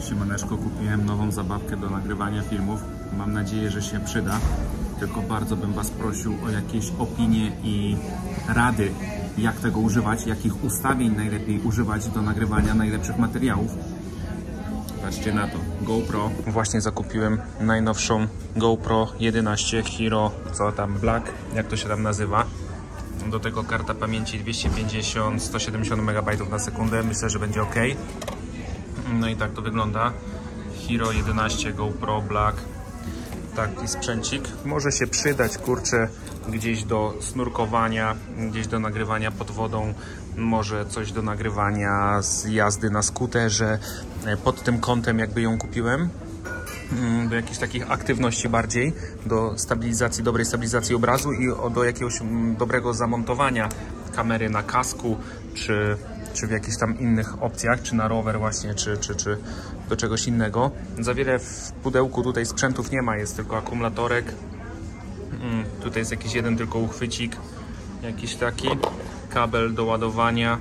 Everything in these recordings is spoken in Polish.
Siemaneczko, kupiłem nową zabawkę do nagrywania filmów. Mam nadzieję, że się przyda. Tylko bardzo bym Was prosił o jakieś opinie i rady, jak tego używać, jakich ustawień najlepiej używać do nagrywania najlepszych materiałów. Patrzcie na to, GoPro. Właśnie zakupiłem najnowszą GoPro 11 Hero, co tam, Black, jak to się tam nazywa. Do tego karta pamięci 250-170 MB na sekundę. Myślę, że będzie ok. No i tak to wygląda. Hero 11 GoPro Black. Taki sprzęcik. Może się przydać, kurczę, gdzieś do snurkowania, gdzieś do nagrywania pod wodą. Może coś do nagrywania z jazdy na skuterze. Pod tym kątem jakby ją kupiłem. Do jakichś takich aktywności bardziej, do stabilizacji, dobrej stabilizacji obrazu i do jakiegoś dobrego zamontowania kamery na kasku, czy w jakichś tam innych opcjach, czy na rower właśnie, czy do czegoś innego. Za wiele w pudełku tutaj sprzętów nie ma, jest tylko akumulatorek. Tutaj jest jakiś jeden tylko uchwycik, jakiś taki, kabel do ładowania.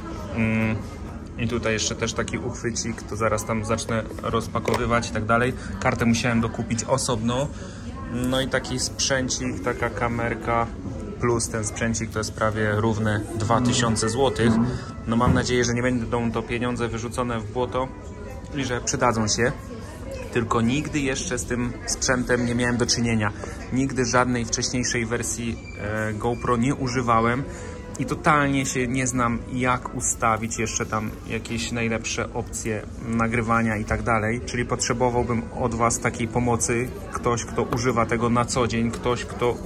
I tutaj jeszcze też taki uchwycik, to zaraz tam zacznę rozpakowywać i tak dalej. Kartę musiałem dokupić osobno. No i taki sprzęcik, taka kamerka plus ten sprzęcik to jest prawie równe 2000 zł. No mam nadzieję, że nie będą to pieniądze wyrzucone w błoto i że przydadzą się. Tylko nigdy jeszcze z tym sprzętem nie miałem do czynienia. Nigdy żadnej wcześniejszej wersji GoPro nie używałem. I totalnie się nie znam, jak ustawić jeszcze tam jakieś najlepsze opcje nagrywania i tak dalej. Czyli potrzebowałbym od Was takiej pomocy. Ktoś, kto używa tego na co dzień, ktoś, kto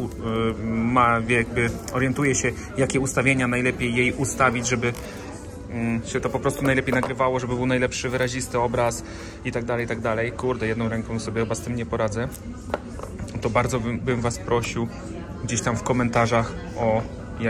jakby orientuje się, jakie ustawienia najlepiej jej ustawić, żeby się to po prostu najlepiej nagrywało, żeby był najlepszy, wyrazisty obraz i tak dalej, i tak dalej. Kurde, jedną ręką sobie chyba z tym nie poradzę. To bardzo bym Was prosił gdzieś tam w komentarzach o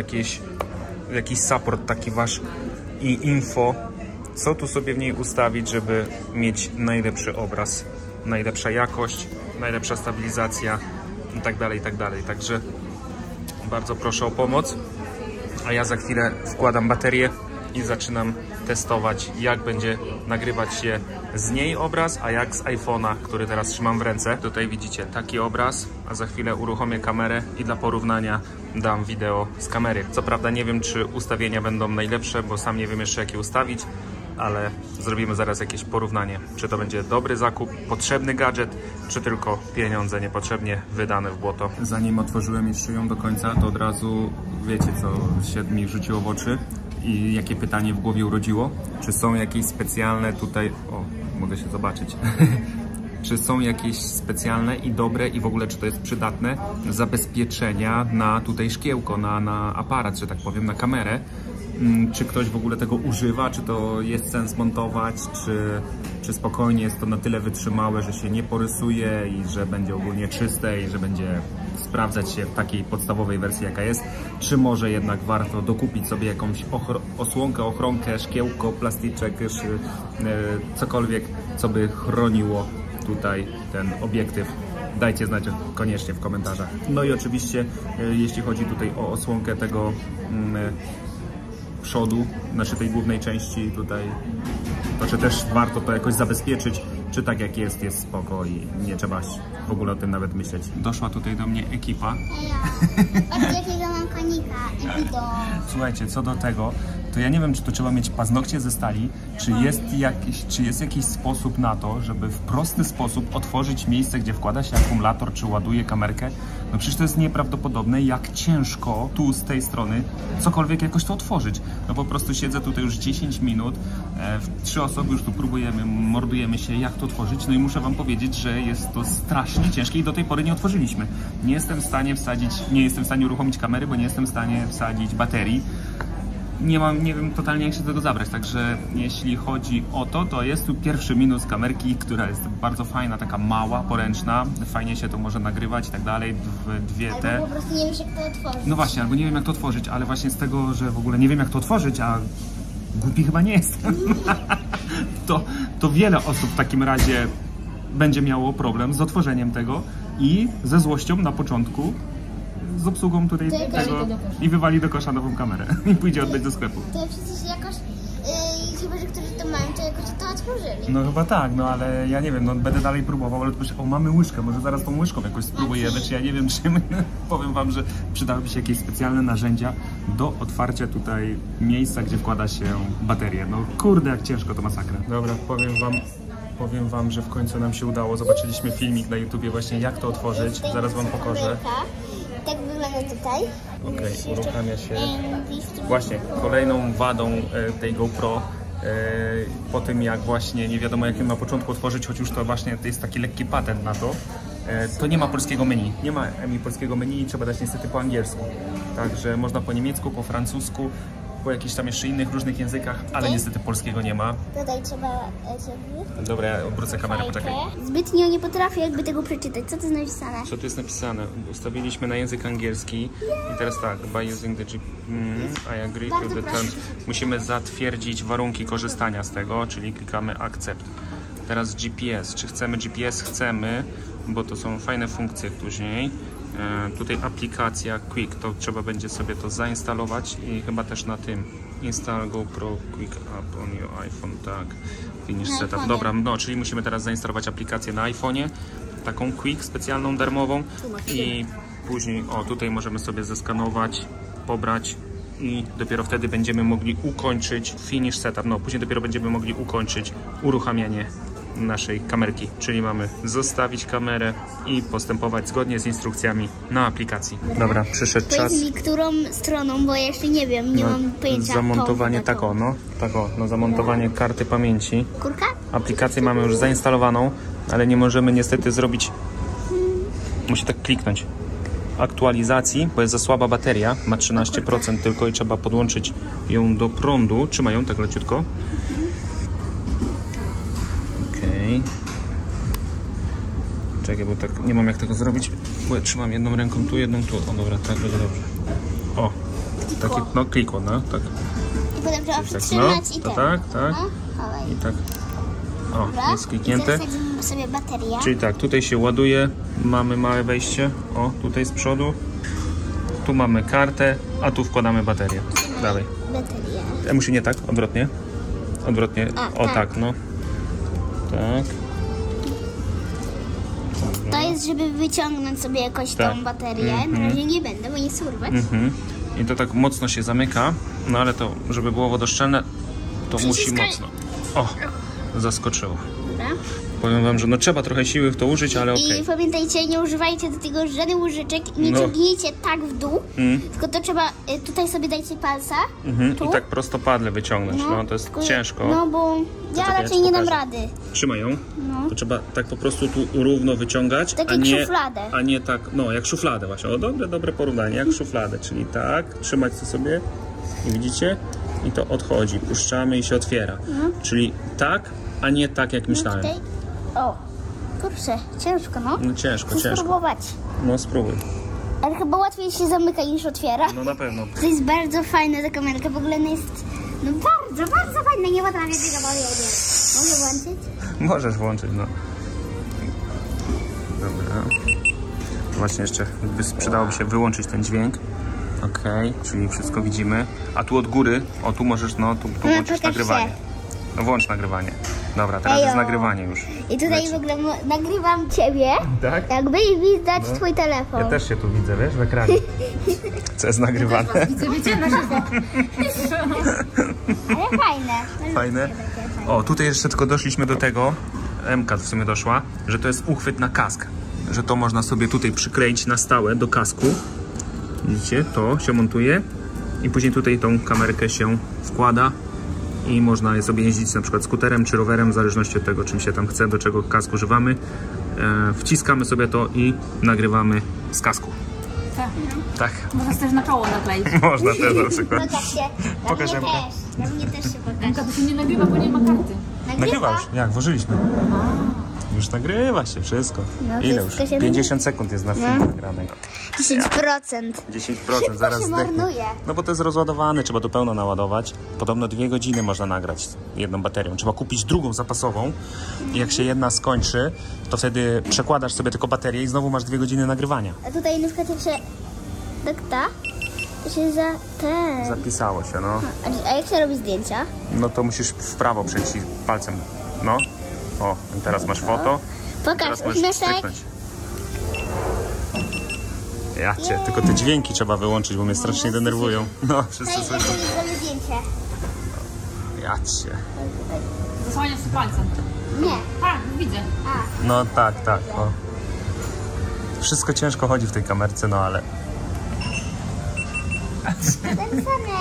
jakiś support taki Wasz i info, co tu sobie w niej ustawić, żeby mieć najlepszy obraz, najlepsza jakość, najlepsza stabilizacja i tak dalej, i tak dalej. Także bardzo proszę o pomoc, a ja za chwilę wkładam baterię i zaczynam testować, jak będzie nagrywać się z niej obraz, a jak z iPhone'a, który teraz trzymam w ręce. Tutaj widzicie taki obraz, a za chwilę uruchomię kamerę i dla porównania dam wideo z kamery. Co prawda nie wiem, czy ustawienia będą najlepsze, bo sam nie wiem jeszcze, jakie ustawić, ale zrobimy zaraz jakieś porównanie. Czy to będzie dobry zakup, potrzebny gadżet, czy tylko pieniądze niepotrzebnie wydane w błoto. Zanim otworzyłem jeszcze ją do końca, to od razu wiecie, co się mi rzuciło w oczy i jakie pytanie w głowie urodziło. Czy są jakieś specjalne tutaj... O, mogę się zobaczyć. Czy są jakieś specjalne i dobre i w ogóle czy to jest przydatne zabezpieczenia na tutaj szkiełko, na aparat, że tak powiem, na kamerę? Czy ktoś w ogóle tego używa, czy to jest sens montować, czy spokojnie jest to na tyle wytrzymałe, że się nie porysuje i że będzie ogólnie czyste i że będzie sprawdzać się w takiej podstawowej wersji, jaka jest, czy może jednak warto dokupić sobie jakąś osłonkę, ochronkę, szkiełko, plastyczek, cokolwiek, co by chroniło tutaj ten obiektyw. Dajcie znać koniecznie w komentarzach. No i oczywiście, jeśli chodzi tutaj o osłonkę tego przodu, znaczy tej głównej części tutaj, to czy też warto to jakoś zabezpieczyć, czy tak jak jest spoko i nie trzeba w ogóle o tym nawet myśleć. Doszła tutaj do mnie ekipa. Patrz, jakiego mam konika i widok. Słuchajcie, co do tego, to ja nie wiem, czy to trzeba mieć paznokcie ze stali, czy jest jakiś sposób na to, żeby w prosty sposób otworzyć miejsce, gdzie wkłada się akumulator, czy ładuje kamerkę. No przecież to jest nieprawdopodobne, jak ciężko tu z tej strony cokolwiek jakoś to otworzyć. No po prostu siedzę tutaj już 10 minut, 3 osoby już tu próbujemy, mordujemy się, jak to otworzyć. No i muszę Wam powiedzieć, że jest to strasznie ciężkie i do tej pory nie otworzyliśmy. Nie jestem w stanie uruchomić kamery, bo nie jestem w stanie wsadzić baterii. Nie wiem totalnie, jak się do tego zabrać, także jeśli chodzi o to, to jest tu pierwszy minus kamerki, która jest bardzo fajna, taka mała, poręczna, fajnie się to może nagrywać i tak dalej, Albo po prostu nie wiesz, jak to otworzyć. No właśnie, albo nie wiem, jak to otworzyć, ale właśnie z tego, że w ogóle nie wiem, jak to otworzyć, a głupi chyba nie jestem, to wiele osób w takim razie będzie miało problem z otworzeniem tego i ze złością na początku z obsługą tutaj tego i wywali do kosza nową kamerę i pójdzie oddać do sklepu. To przecież jakoś, chyba że ktoś to mają, to jakoś to otworzyli. No chyba tak, no ale ja nie wiem, no będę dalej próbował, ale o, mamy łyżkę, może zaraz tą łyżką jakoś spróbujemy, czy ja nie wiem czym. Powiem wam, że przydałyby się jakieś specjalne narzędzia do otwarcia tutaj miejsca, gdzie wkłada się baterię. No kurde, jak ciężko, to masakra. Dobra, powiem wam, że w końcu nam się udało. Zobaczyliśmy filmik na YouTubie właśnie, jak to otworzyć. Zaraz wam pokażę. Tak wygląda tutaj. Okej, uruchamia się. Właśnie, kolejną wadą tej GoPro, po tym jak właśnie nie wiadomo jakim na początku otworzyć, choć już to właśnie to jest taki lekki patent na to, to nie ma polskiego menu. Nie ma polskiego menu i trzeba dać niestety po angielsku. Także można po niemiecku, po francusku, po jakichś tam jeszcze innych różnych językach, ale niestety polskiego nie ma. Tutaj trzeba... Dobra, ja obrócę kamerę, poczekaj. Zbytnio nie potrafię jakby tego przeczytać. Co to jest napisane? Co tu jest napisane? Ustawiliśmy na język angielski i teraz tak, by using the I agree to the terms. Musimy zatwierdzić warunki korzystania z tego, czyli klikamy accept. Teraz GPS. Czy chcemy GPS? Chcemy, bo to są fajne funkcje później. Tutaj aplikacja Quick, to trzeba będzie sobie to zainstalować i chyba też na tym Install GoPro Quick App on your iPhone, tak, finish setup. Dobra, no, czyli musimy teraz zainstalować aplikację na iPhone'ie, taką Quick specjalną, darmową i później, o, tutaj możemy sobie zeskanować, pobrać i dopiero wtedy będziemy mogli ukończyć finish setup, no, później dopiero będziemy mogli ukończyć uruchamianie naszej kamerki, czyli mamy zostawić kamerę i postępować zgodnie z instrukcjami na aplikacji. Dobra, przyszedł czas. Powiedz mi, którą stroną, bo ja jeszcze nie wiem, nie mam pojęcia. Zamontowanie zamontowanie karty pamięci. Kurka? Aplikację mamy już zainstalowaną, ale nie możemy niestety zrobić, musi tak kliknąć, aktualizacji, bo jest za słaba bateria, ma 13% tylko i trzeba podłączyć ją do prądu. Trzymaj ją tak leciutko. Czekaj, bo tak nie mam jak tego zrobić, bo ja trzymam jedną ręką tu, jedną tu. O dobra, tak będzie dobrze. O, takie, no klikło, no, tak. I potem trzeba tak, przytrzymać no, i to tak. tak. I tak. O, Dobra. jest kliknięte. I teraz wsadzimy sobie baterię. Czyli tak, tutaj się ładuje, mamy małe wejście, o, tutaj z przodu. Tu mamy kartę, a tu wkładamy baterię. Dalej. Baterię. Musi nie tak, odwrotnie. Odwrotnie, o tak. tak, no. Tak. To jest, żeby wyciągnąć sobie jakoś tą baterię. Na razie nie będę, bo nie chcę urwać. I to tak mocno się zamyka, no ale to, żeby było wodoszczelne, to musi mocno. O, zaskoczyło. Dobra. Powiem wam, że no trzeba trochę siły w to użyć, ale okej. I pamiętajcie, nie używajcie do tego żadnych łyżeczek, nie ciągnijcie tak w dół, tylko to trzeba, tutaj sobie dajcie palca. I tak prostopadle wyciągnąć, no to jest ciężko. No bo ja raczej nie dam rady. Trzymaj ją, to trzeba tak po prostu tu równo wyciągać, Tak jak szufladę. A nie tak, no jak szufladę właśnie, o dobre porównanie, jak szufladę, czyli tak, trzymać to sobie i widzicie? I to odchodzi, puszczamy i się otwiera, czyli tak, a nie tak jak myślałem. O, kurczę, ciężko, no. No ciężko. Spróbować. No spróbuj. Ale chyba łatwiej się zamyka niż otwiera. No na pewno. To jest bardzo fajna ta kamerka, w ogóle ona jest no bardzo fajna, nie potrafię tego powiedzieć. Mogę włączyć? Możesz włączyć, no. Dobra. Właśnie jeszcze przydałoby się wyłączyć ten dźwięk. Okej, czyli wszystko widzimy. A tu od góry, o tu możesz, no tu włączyć nagrywanie. No włącz nagrywanie. Dobra, teraz jest nagrywanie już. I tutaj w ogóle nagrywam ciebie. Tak? Jakby i widać twój telefon. Ja też się tu widzę, wiesz, w ekranie. Co jest nagrywane. Widzę na żywo. Ale fajne. Fajne. O, tutaj jeszcze tylko doszliśmy do tego, MK w sumie doszła, że to jest uchwyt na kask. Że to można sobie tutaj przykleić na stałe do kasku. Widzicie, to się montuje i później tutaj tą kamerkę się wkłada i można sobie jeździć na przykład skuterem czy rowerem, w zależności od tego, czym się tam chce, do czego kask używamy. Wciskamy sobie to i nagrywamy z kasku. Tak. Tak. Można też na czoło nakleić. Można też na przykład. Pokaż się. Na mnie też się pokaż. To się nie nagrywa, bo nie ma karty. Nagrywa już? Jak? Włożyliśmy. Już nagrywa się wszystko. No, ile już? 50 sekund jest na filmie nagranego. 10%. 10%, zaraz się marnuje. No bo to jest rozładowane, trzeba to pełno naładować. Podobno 2 godziny można nagrać jedną baterią. Trzeba kupić drugą zapasową i jak się jedna skończy, to wtedy przekładasz sobie tylko baterię i znowu masz 2 godziny nagrywania. A tutaj na przykład jak się tak się Zapisało się, no. A jak się robi zdjęcia? No to musisz w prawo przejść i palcem. No. O, teraz masz foto. Pokaż, Teraz możesz uśmieszek. styknąć. Ja cię, tylko te dźwięki trzeba wyłączyć, bo mnie strasznie denerwują. No, wszyscy Hej, słyszą. zrobię zdjęcie. Ja cię. Zasłaniasz się palcem. Nie. Tak, widzę. No tak. O. Wszystko ciężko chodzi w tej kamerce, no ale... Kręcone.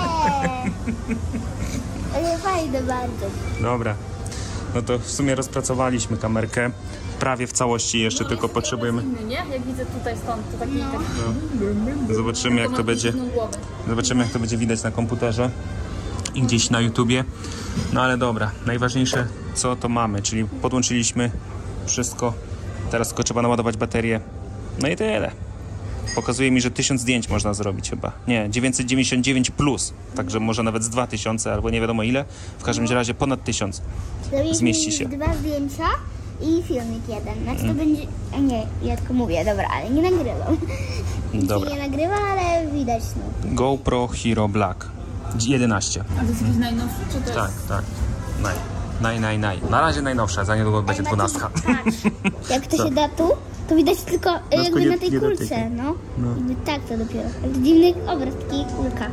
Ale fajne bardzo. Dobra. No to w sumie rozpracowaliśmy kamerkę prawie w całości, jeszcze tylko potrzebujemy... Inny, nie? Jak widzę tutaj stąd, to taki... Zobaczymy jak to będzie. Zobaczymy jak to będzie widać na komputerze i gdzieś na YouTubie. No ale dobra, najważniejsze co to mamy, czyli podłączyliśmy wszystko. Teraz tylko trzeba naładować baterię. No i tyle. Pokazuje mi, że 1000 zdjęć można zrobić chyba. Nie, 999 plus. Także może nawet z 2000 albo nie wiadomo ile. W każdym razie ponad 1000. Zmieści się. 2 zdjęcia i filmik jeden. Znaczy to będzie... Nie, ja tylko mówię, dobra, ale nie nagrywam. Dobra. Nie nagrywam, ale widać. No. GoPro Hero Black 11. A to jest jakiś najnowszy, czy to Tak, jest... tak. Na razie najnowsza, za niedługo będzie 12. Jak to się da tu, to widać tylko jakby na tej nie kulce, dotykaj. no. Jakby tak to dopiero. Ale to dziwny obraz, taki kulka.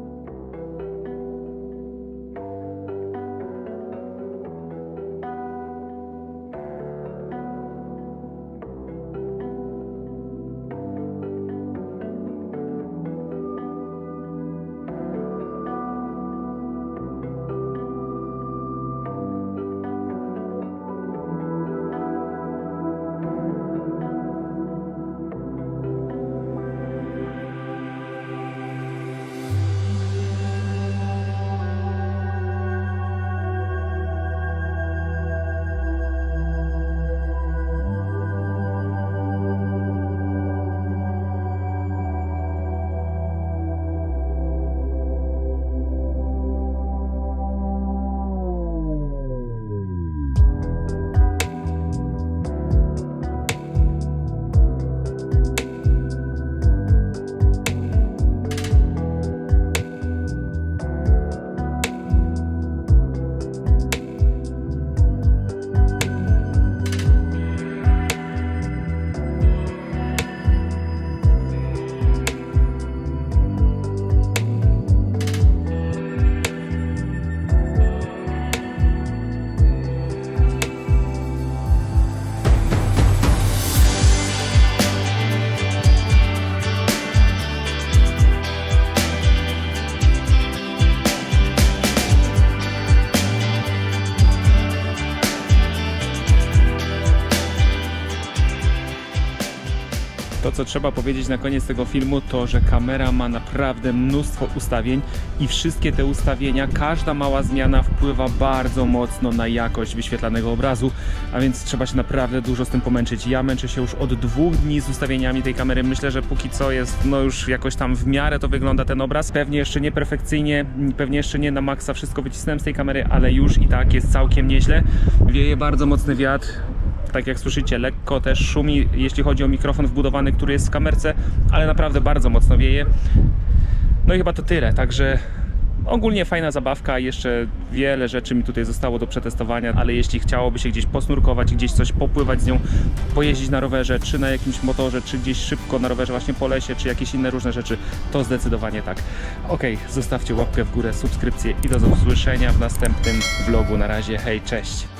To, co trzeba powiedzieć na koniec tego filmu, to, że kamera ma naprawdę mnóstwo ustawień i wszystkie te ustawienia, każda mała zmiana wpływa bardzo mocno na jakość wyświetlanego obrazu, a więc trzeba się naprawdę dużo z tym pomęczyć. Ja męczę się już od 2 dni z ustawieniami tej kamery. Myślę, że póki co jest, no już jakoś tam w miarę to wygląda ten obraz. Pewnie jeszcze nie perfekcyjnie, pewnie jeszcze nie na maksa wszystko wycisnąłem z tej kamery, ale już i tak jest całkiem nieźle. Wieje bardzo mocny wiatr. Tak jak słyszycie, lekko też szumi, jeśli chodzi o mikrofon wbudowany, który jest w kamerce, ale naprawdę bardzo mocno wieje. No i chyba to tyle, także ogólnie fajna zabawka, jeszcze wiele rzeczy mi tutaj zostało do przetestowania, ale jeśli chciałoby się gdzieś posnurkować, gdzieś coś popływać z nią, pojeździć na rowerze, czy na jakimś motorze, czy gdzieś szybko na rowerze właśnie po lesie, czy jakieś inne różne rzeczy, to zdecydowanie tak. Ok, zostawcie łapkę w górę, subskrypcję i do usłyszenia w następnym vlogu. Na razie, hej, cześć!